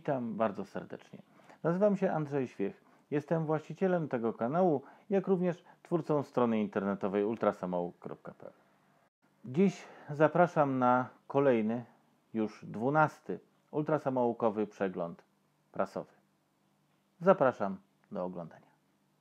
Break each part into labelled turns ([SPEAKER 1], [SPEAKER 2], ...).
[SPEAKER 1] Witam bardzo serdecznie. Nazywam się Andrzej Świech. Jestem właścicielem tego kanału, jak również twórcą strony internetowej ultrasamouk.pl. Dziś zapraszam na kolejny, już 12. ultrasamoukowy przegląd prasowy. Zapraszam do oglądania.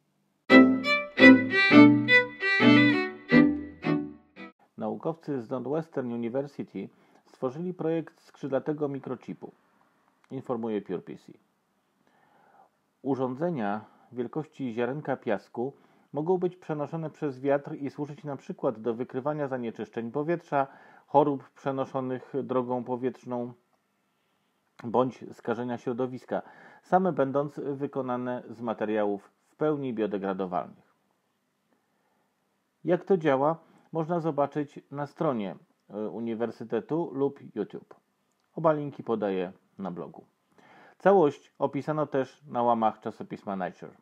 [SPEAKER 1] Naukowcy z Northwestern University stworzyli projekt skrzydlatego mikrochipu, informuje PurePC. Urządzenia wielkości ziarenka piasku mogą być przenoszone przez wiatr i służyć na przykład do wykrywania zanieczyszczeń powietrza, chorób przenoszonych drogą powietrzną bądź skażenia środowiska, same będąc wykonane z materiałów w pełni biodegradowalnych. Jak to działa, można zobaczyć na stronie Uniwersytetu lub YouTube. Oba linki podaję na blogu. Całość opisano też na łamach czasopisma Nature.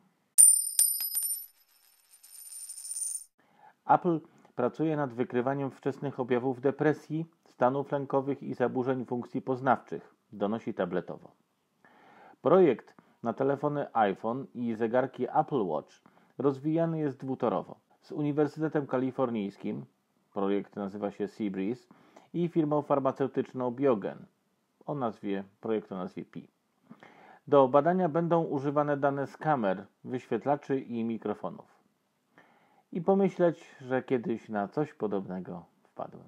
[SPEAKER 1] Apple pracuje nad wykrywaniem wczesnych objawów depresji, stanów lękowych i zaburzeń funkcji poznawczych, donosi tabletowo. Projekt na telefony iPhone i zegarki Apple Watch rozwijany jest dwutorowo. Z Uniwersytetem Kalifornijskim, projekt nazywa się Seabreeze, i firmą farmaceutyczną Biogen, projekt o nazwie Pi. Do badania będą używane dane z kamer, wyświetlaczy i mikrofonów. I pomyśleć, że kiedyś na coś podobnego wpadłem.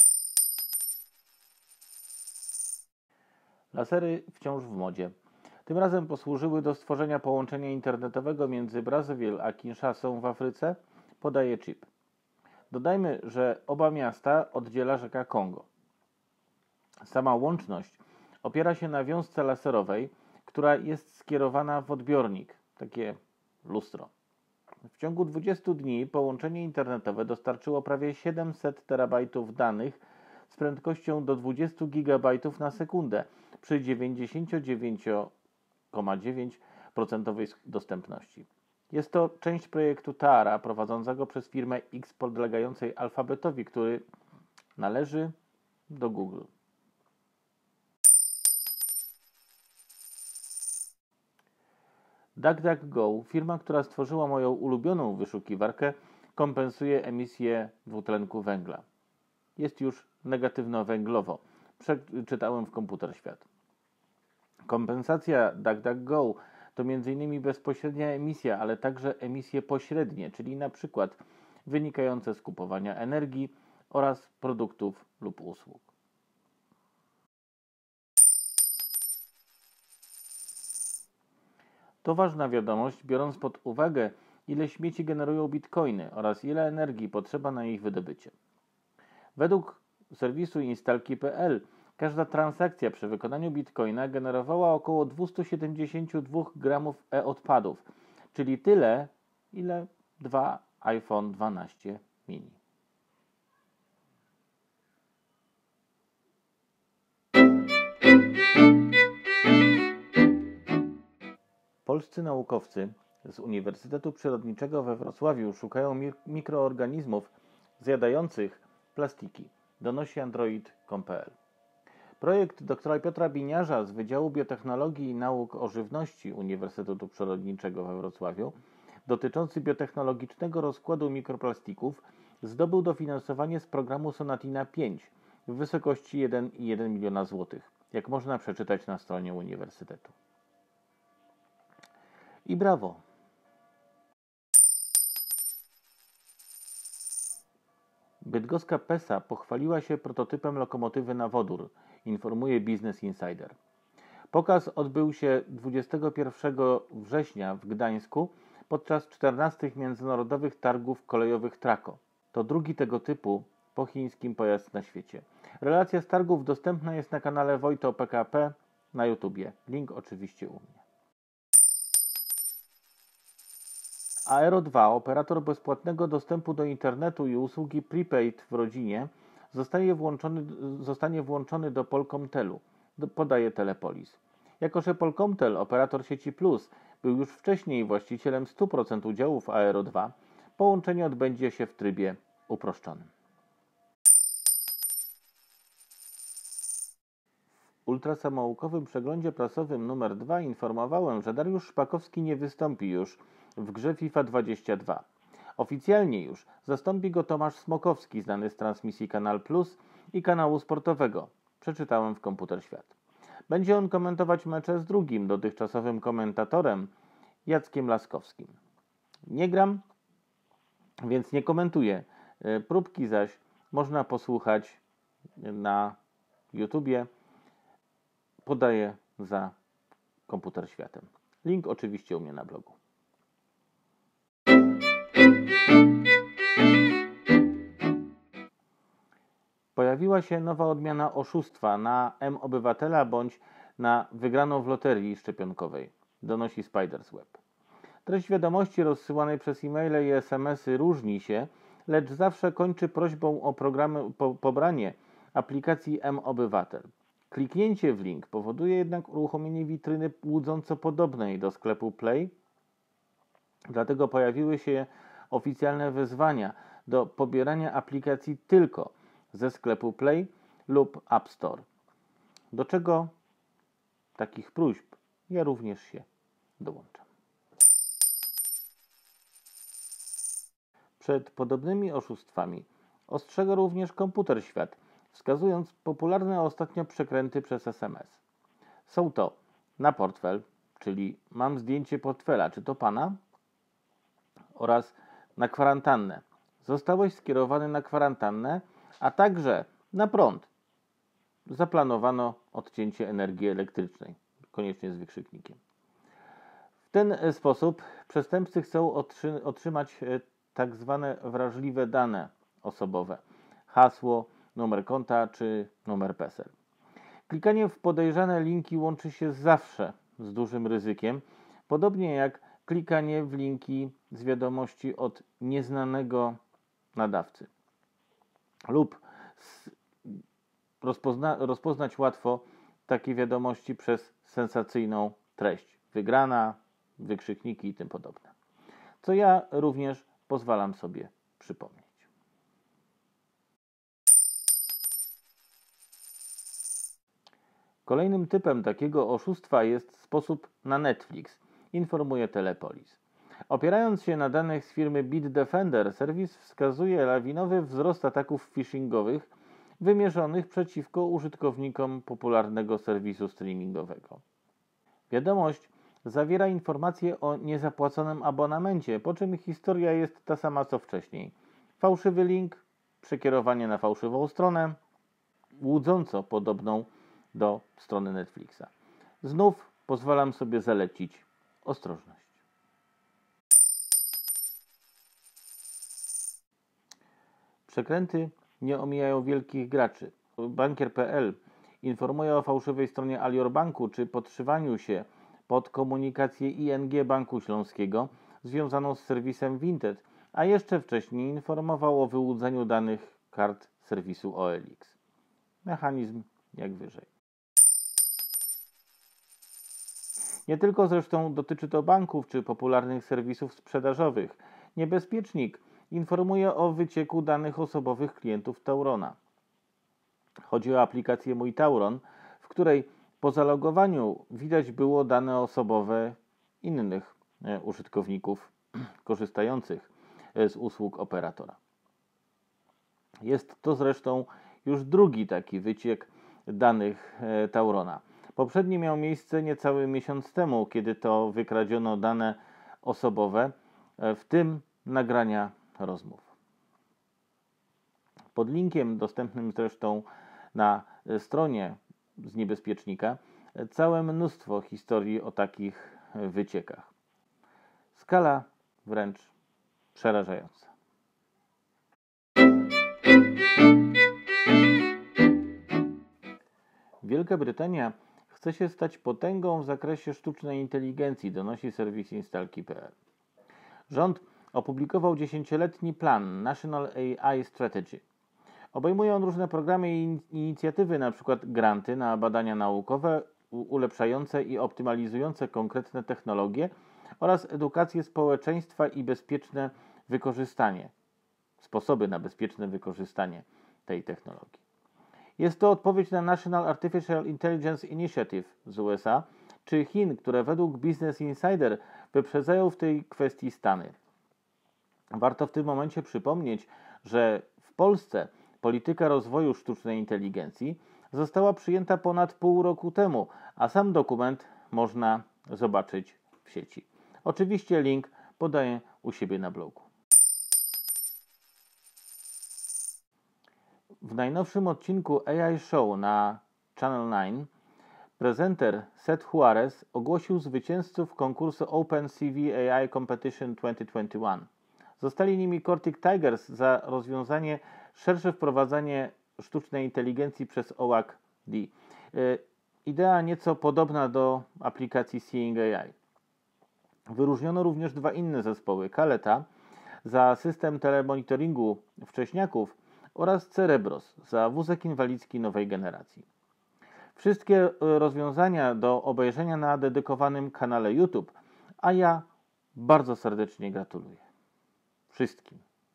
[SPEAKER 1] Lasery wciąż w modzie. Tym razem posłużyły do stworzenia połączenia internetowego między Brazzaville a Kinshasą w Afryce, podaje Chip. Dodajmy, że oba miasta oddziela rzeka Kongo. Sama łączność opiera się na wiązce laserowej, która jest skierowana w odbiornik, takie lustro. W ciągu 20 dni połączenie internetowe dostarczyło prawie 700 terabajtów danych z prędkością do 20 gigabajtów na sekundę przy 99,9% dostępności. Jest to część projektu Tara prowadzonego przez firmę X podlegającej Alphabetowi, który należy do Google. DuckDuckGo, firma, która stworzyła moją ulubioną wyszukiwarkę, kompensuje emisję dwutlenku węgla. Jest już negatywno-węglowo. Przeczytałem w Komputer Świat. Kompensacja DuckDuckGo to m.in. bezpośrednia emisja, ale także emisje pośrednie, czyli na przykład wynikające z kupowania energii oraz produktów lub usług. To ważna wiadomość, biorąc pod uwagę, ile śmieci generują bitcoiny oraz ile energii potrzeba na ich wydobycie. Według serwisu instalki.pl każda transakcja przy wykonaniu bitcoina generowała około 272 gramów e-odpadów, czyli tyle, ile 2 iPhone 12 mini. Polscy naukowcy z Uniwersytetu Przyrodniczego we Wrocławiu szukają mikroorganizmów zjadających plastiki, donosi android.com.pl. Projekt doktora Piotra Biniarza z Wydziału Biotechnologii i Nauk o Żywności Uniwersytetu Przyrodniczego we Wrocławiu, dotyczący biotechnologicznego rozkładu mikroplastików, zdobył dofinansowanie z programu Sonatina 5 w wysokości 1,1 miliona złotych, jak można przeczytać na stronie Uniwersytetu. I brawo! Bydgoska PESA pochwaliła się prototypem lokomotywy na wodór, informuje Business Insider. Pokaz odbył się 21 września w Gdańsku podczas 14. Międzynarodowych Targów Kolejowych Trako. To drugi tego typu po chińskim pojazd na świecie. Relacja z targów dostępna jest na kanale Wojto PKP na YouTubie. Link oczywiście u mnie. Aero 2, operator bezpłatnego dostępu do internetu i usługi prepaid w rodzinie, zostanie włączony do Polkomtelu, podaje Telepolis. Jako że Polkomtel, operator sieci Plus, był już wcześniej właścicielem 100% udziałów Aero 2, połączenie odbędzie się w trybie uproszczonym. ultrasamoukowym przeglądzie prasowym nr 2 informowałem, że Dariusz Szpakowski nie wystąpi już w grze FIFA 22. Oficjalnie już zastąpi go Tomasz Smokowski, znany z transmisji Kanal Plus i kanału sportowego. Przeczytałem w Komputer Świat. Będzie on komentować mecze z drugim dotychczasowym komentatorem, Jackiem Laskowskim. Nie gram, więc nie komentuję. Próbki zaś można posłuchać na YouTubie. Podaję za Komputer Światem. Link oczywiście u mnie na blogu. Pojawiła się nowa odmiana oszustwa na M-Obywatela bądź na wygraną w loterii szczepionkowej, donosi Spider's Web. Treść wiadomości rozsyłanej przez e-maile i SMS-y różni się, lecz zawsze kończy prośbą o pobranie aplikacji M-Obywatel. Kliknięcie w link powoduje jednak uruchomienie witryny łudząco podobnej do sklepu Play, dlatego pojawiły się oficjalne wezwania do pobierania aplikacji tylko ze sklepu Play lub App Store. Do czego takich próśb ja również się dołączam. Przed podobnymi oszustwami ostrzega również Komputer Świat, wskazując popularne ostatnio przekręty przez SMS. Są to na portfel, czyli mam zdjęcie portfela, czy to pana? Oraz na kwarantannę. Zostałeś skierowany na kwarantannę, a także na prąd. Zaplanowano odcięcie energii elektrycznej, koniecznie z wykrzyknikiem. W ten sposób przestępcy chcą otrzymać tak zwane wrażliwe dane osobowe, hasło, numer konta czy numer PESEL. Klikanie w podejrzane linki łączy się zawsze z dużym ryzykiem, podobnie jak klikanie w linki z wiadomości od nieznanego nadawcy. Lub rozpoznać łatwo takie wiadomości przez sensacyjną treść. Wygrana, wykrzykniki i tym podobne. Co ja również pozwalam sobie przypomnieć. Kolejnym typem takiego oszustwa jest sposób na Netflix, informuje Telepolis. Opierając się na danych z firmy Bitdefender, serwis wskazuje lawinowy wzrost ataków phishingowych wymierzonych przeciwko użytkownikom popularnego serwisu streamingowego. Wiadomość zawiera informacje o niezapłaconym abonamencie, po czym historia jest ta sama co wcześniej. Fałszywy link, przekierowanie na fałszywą stronę, łudząco podobną do strony Netflixa. Znów pozwalam sobie zalecić ostrożność. Przekręty nie omijają wielkich graczy. Bankier.pl informuje o fałszywej stronie Alior Banku czy podszywaniu się pod komunikację ING Banku Śląskiego związaną z serwisem Vinted, a jeszcze wcześniej informował o wyłudzeniu danych kart serwisu OLX. Mechanizm jak wyżej. Nie tylko zresztą dotyczy to banków czy popularnych serwisów sprzedażowych. Niebezpiecznik informuje o wycieku danych osobowych klientów Taurona. Chodzi o aplikację Mój Tauron, w której po zalogowaniu widać było dane osobowe innych użytkowników korzystających z usług operatora. Jest to zresztą już drugi taki wyciek danych Taurona. Poprzedni miał miejsce niecały miesiąc temu, kiedy to wykradziono dane osobowe, w tym nagrania rozmów. Pod linkiem dostępnym zresztą na stronie z niebezpiecznika całe mnóstwo historii o takich wyciekach. Skala wręcz przerażająca. Wielka Brytania chce się stać potęgą w zakresie sztucznej inteligencji, donosi serwis Instalki.pl. Rząd opublikował 10-letni plan National AI Strategy. Obejmuje on różne programy i inicjatywy, np. granty na badania naukowe ulepszające i optymalizujące konkretne technologie oraz edukację społeczeństwa i bezpieczne wykorzystanie, sposoby na bezpieczne wykorzystanie tej technologii. Jest to odpowiedź na National Artificial Intelligence Initiative z USA czy Chin, które według Business Insider wyprzedzają w tej kwestii Stany. Warto w tym momencie przypomnieć, że w Polsce polityka rozwoju sztucznej inteligencji została przyjęta ponad pół roku temu, a sam dokument można zobaczyć w sieci. Oczywiście link podaję u siebie na blogu. W najnowszym odcinku AI Show na Channel 9 prezenter Seth Juarez ogłosił zwycięzców konkursu OpenCV AI Competition 2021. Zostali nimi Cortic Tigers za rozwiązanie szersze wprowadzanie sztucznej inteligencji przez OAK-D. Idea nieco podobna do aplikacji Seeing AI. Wyróżniono również dwa inne zespoły, Caleta za system telemonitoringu wcześniaków oraz Cerebros za wózek inwalidzki nowej generacji. Wszystkie rozwiązania do obejrzenia na dedykowanym kanale YouTube, a ja bardzo serdecznie gratuluję wszystkim.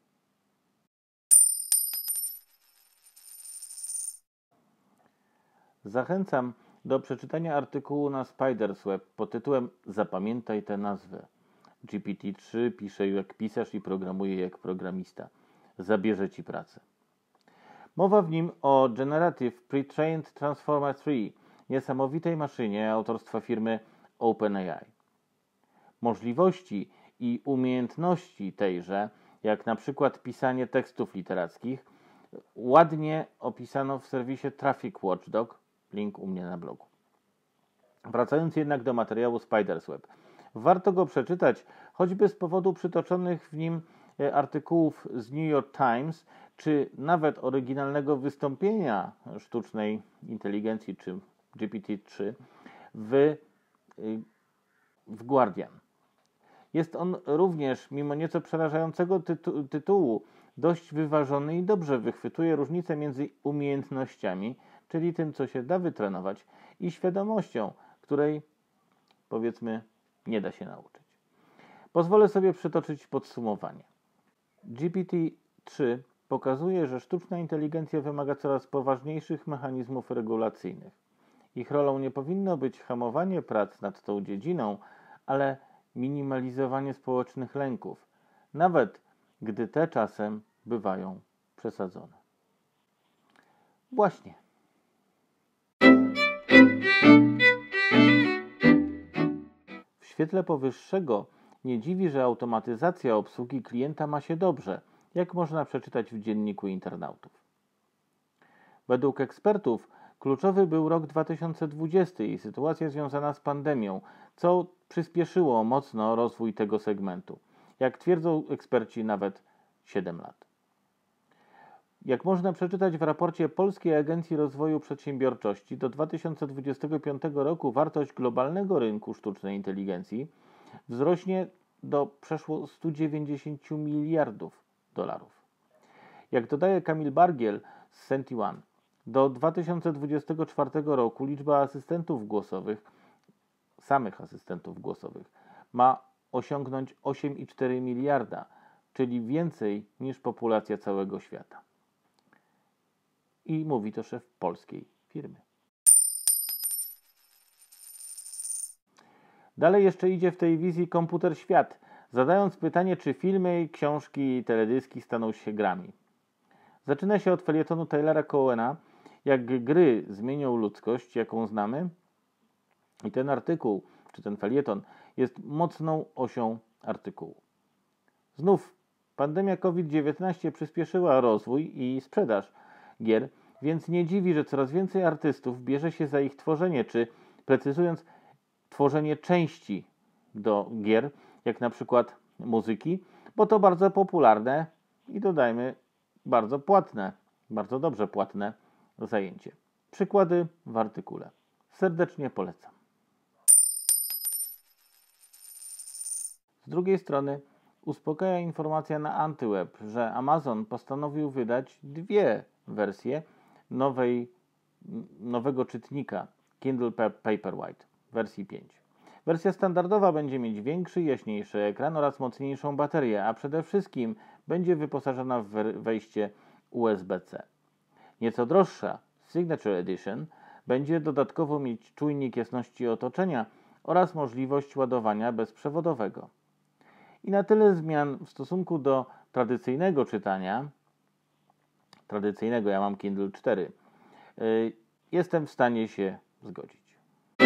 [SPEAKER 1] Zachęcam do przeczytania artykułu na Spiders Web pod tytułem Zapamiętaj tę nazwę. GPT-3 pisze jak pisarz i programuje jak programista. Zabierze Ci pracę. Mowa w nim o Generative Pre-trained Transformer 3, niesamowitej maszynie autorstwa firmy OpenAI. Możliwości i umiejętności tejże, jak na przykład pisanie tekstów literackich, ładnie opisano w serwisie Traffic Watchdog, link u mnie na blogu. Wracając jednak do materiału Spiders Web. Warto go przeczytać, choćby z powodu przytoczonych w nim artykułów z New York Times, czy nawet oryginalnego wystąpienia sztucznej inteligencji, czy GPT-3 w Guardian. Jest on również, mimo nieco przerażającego tytułu, dość wyważony i dobrze wychwytuje różnicę między umiejętnościami, czyli tym, co się da wytrenować, i świadomością, której, powiedzmy, nie da się nauczyć. Pozwolę sobie przytoczyć podsumowanie. GPT-3 pokazuje, że sztuczna inteligencja wymaga coraz poważniejszych mechanizmów regulacyjnych. Ich rolą nie powinno być hamowanie prac nad tą dziedziną, ale minimalizowanie społecznych lęków, nawet gdy te czasem bywają przesadzone. Właśnie. W świetle powyższego nie dziwi, że automatyzacja obsługi klienta ma się dobrze, jak można przeczytać w dzienniku internautów. Według ekspertów kluczowy był rok 2020 i sytuacja związana z pandemią, co przyspieszyło mocno rozwój tego segmentu. Jak twierdzą eksperci, nawet 7 lat. Jak można przeczytać w raporcie Polskiej Agencji Rozwoju Przedsiębiorczości, do 2025 roku wartość globalnego rynku sztucznej inteligencji wzrośnie do przeszło 190 miliardów dolarów. Jak dodaje Kamil Bargiel z SentiOne, do 2024 roku liczba asystentów głosowych, samych asystentów głosowych, ma osiągnąć 8,4 miliarda, czyli więcej niż populacja całego świata. I mówi to szef polskiej firmy. Dalej jeszcze idzie w tej wizji komputer świat, zadając pytanie, czy filmy, książki i teledyski staną się grami. Zaczyna się od felietonu Taylora Cohena, jak gry zmienią ludzkość, jaką znamy. I ten artykuł, czy ten felieton, jest mocną osią artykułu. Znów pandemia COVID-19 przyspieszyła rozwój i sprzedaż gier, więc nie dziwi, że coraz więcej artystów bierze się za ich tworzenie, czy precyzując, tworzenie części do gier, jak na przykład muzyki, bo to bardzo popularne i dodajmy bardzo płatne, bardzo dobrze płatne zajęcie. Przykłady w artykule. Serdecznie polecam. Z drugiej strony uspokaja informacja na AntyWeb, że Amazon postanowił wydać dwie wersje nowego czytnika Kindle Paperwhite wersji 5. Wersja standardowa będzie mieć większy, jaśniejszy ekran oraz mocniejszą baterię, a przede wszystkim będzie wyposażona w wejście USB-C. Nieco droższa Signature Edition będzie dodatkowo mieć czujnik jasności otoczenia oraz możliwość ładowania bezprzewodowego. I na tyle zmian w stosunku do tradycyjnego czytania, ja mam Kindle 4, jestem w stanie się zgodzić.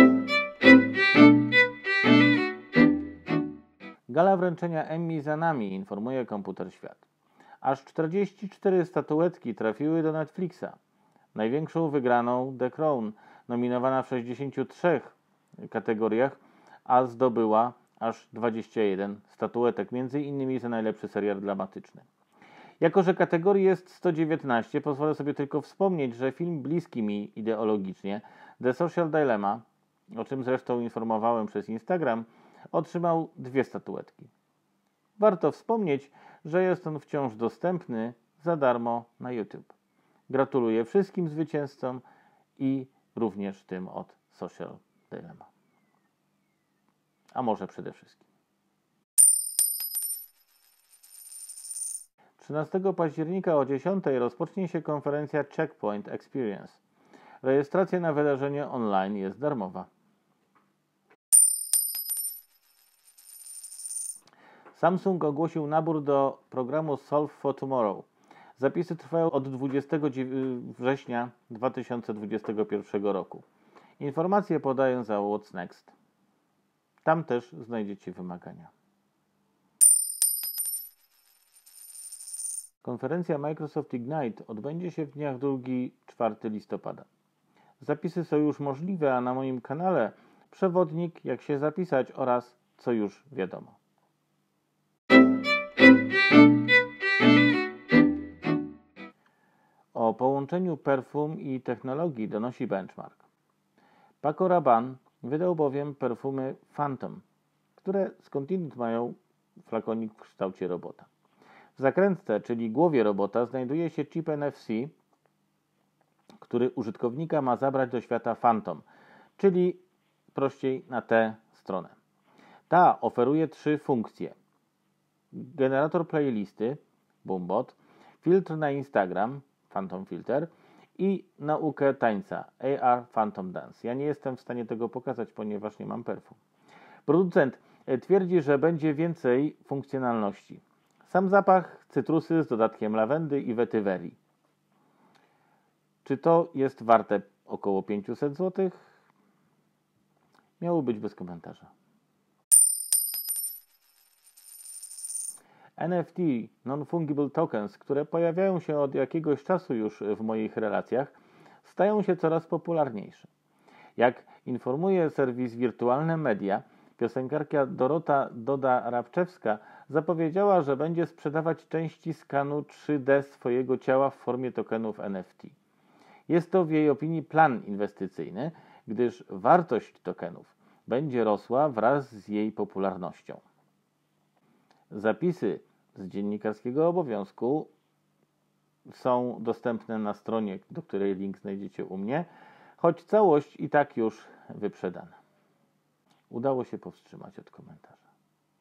[SPEAKER 1] Gala wręczenia Emmy za nami, informuje Komputer Świat. Aż 44 statuetki trafiły do Netflixa. Największą wygraną The Crown, nominowana w 63 kategoriach, a zdobyła aż 21 statuetek, m.in. za najlepszy serial dramatyczny. Jako że kategorii jest 119, pozwolę sobie tylko wspomnieć, że film bliski mi ideologicznie, The Social Dilemma, o czym zresztą informowałem przez Instagram, otrzymał 2 statuetki. Warto wspomnieć, że jest on wciąż dostępny za darmo na YouTube. Gratuluję wszystkim zwycięzcom i również tym od Social Dilemma. A może przede wszystkim. 13 października o 10 rozpocznie się konferencja Checkpoint Experience. Rejestracja na wydarzenie online jest darmowa. Samsung ogłosił nabór do programu Solve for Tomorrow. Zapisy trwają od 20 września 2021 roku. Informacje podaję za What's Next. Tam też znajdziecie wymagania. Konferencja Microsoft Ignite odbędzie się w dniach 2-4 listopada. Zapisy są już możliwe, a na moim kanale przewodnik, jak się zapisać oraz co już wiadomo. O połączeniu perfum i technologii donosi Benchmark. Paco Rabanne wydał bowiem perfumy Phantom, które skądinąd mają flakonik w kształcie robota. W zakrętce, czyli głowie robota, znajduje się chip NFC, który użytkownika ma zabrać do świata Phantom, czyli prościej na tę stronę. Ta oferuje 3 funkcje. Generator playlisty, Boombot, filtr na Instagram, Phantom Filter i naukę tańca, AR Phantom Dance. Ja nie jestem w stanie tego pokazać, ponieważ nie mam perfum. Producent twierdzi, że będzie więcej funkcjonalności. Sam zapach, cytrusy z dodatkiem lawendy i wetywerii. Czy to jest warte około 500 zł? Miało być bez komentarza. NFT, Non-Fungible Tokens, które pojawiają się od jakiegoś czasu już w moich relacjach, stają się coraz popularniejsze. Jak informuje serwis Wirtualne Media, piosenkarka Dorota Doda-Rabczewska zapowiedziała, że będzie sprzedawać części skanu 3D swojego ciała w formie tokenów NFT. Jest to w jej opinii plan inwestycyjny, gdyż wartość tokenów będzie rosła wraz z jej popularnością. Zapisy z dziennikarskiego obowiązku są dostępne na stronie, do której link znajdziecie u mnie, choć całość i tak już wyprzedana. Udało się powstrzymać od komentarza.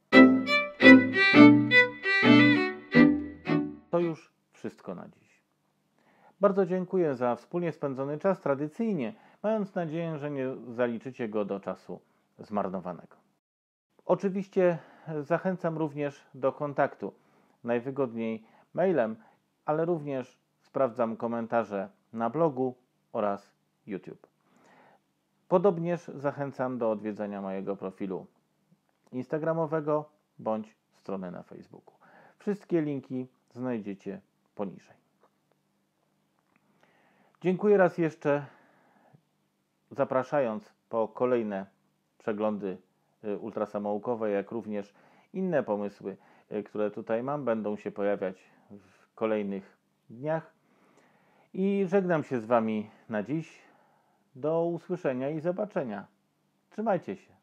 [SPEAKER 1] To już wszystko na dziś. Bardzo dziękuję za wspólnie spędzony czas tradycyjnie, mając nadzieję, że nie zaliczycie go do czasu zmarnowanego. Oczywiście zachęcam również do kontaktu. Najwygodniej mailem, ale również sprawdzam komentarze na blogu oraz YouTube. Podobnież zachęcam do odwiedzenia mojego profilu instagramowego bądź strony na Facebooku. Wszystkie linki znajdziecie poniżej. Dziękuję raz jeszcze, zapraszając po kolejne przeglądy ultrasamoukowe, jak również inne pomysły, które tutaj mam, będą się pojawiać w kolejnych dniach. I żegnam się z Wami na dziś. Do usłyszenia i zobaczenia. Trzymajcie się.